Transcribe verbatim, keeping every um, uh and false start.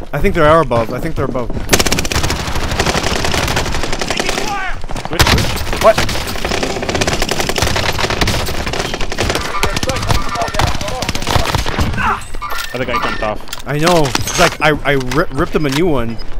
I think they are above. I think they're above. Which, which? What? Other guy jumped off. I know. It's like I I ri ripped him a new one.